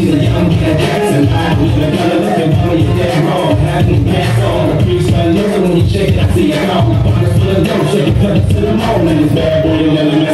She's a young cat Jackson. I was the color looking mama, you're dead wrong. Having pass on. The priest got looking when you shake it, I see it all. Pockets full of dough, shake it, cut it to the moon. And this bad boy, you let him